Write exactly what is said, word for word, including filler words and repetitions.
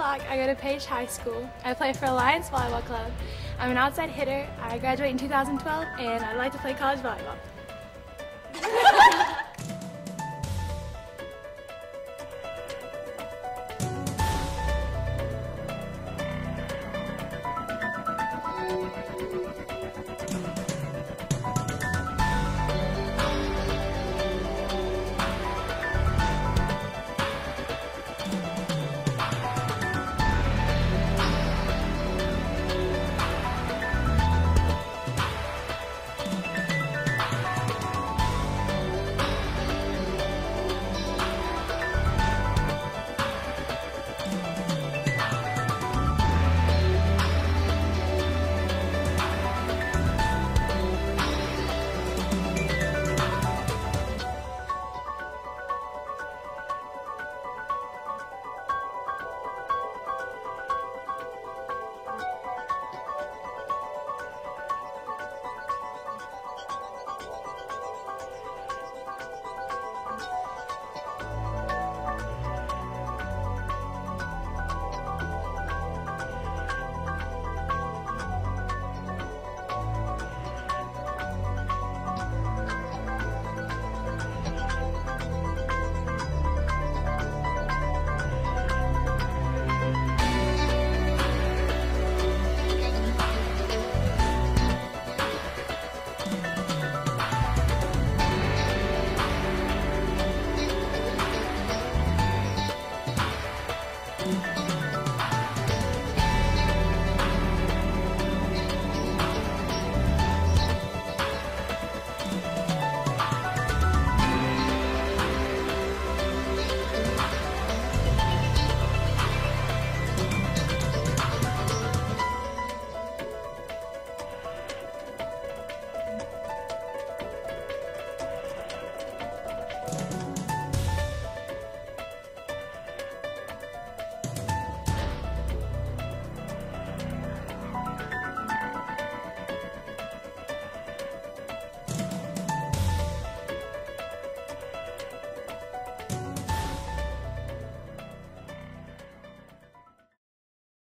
Clark. I go to Page High School. I play for Alliance Volleyball Club. I'm an outside hitter. I graduated in two thousand twelve and I'd like to play college volleyball.